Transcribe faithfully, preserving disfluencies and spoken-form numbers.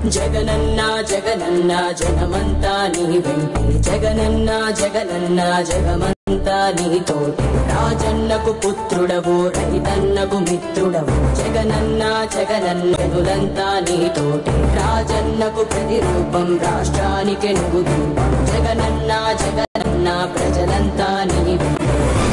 జగనన్న జగనన్న జగమంతా నీ వెంటే జగనన్న జగనన్న జగమంతా నీ తోటి రాజన్నకు పుత్రుడవు రైతన్నకు మిత్రుడవు జగనన్న జగనన్నలంతా నీ తోటి రాజన్నకు ప్రతిరూపం రాష్ట్రానికి నువ్వు జగనన్న జగనన్న ప్రజలంతా నీ వెంటే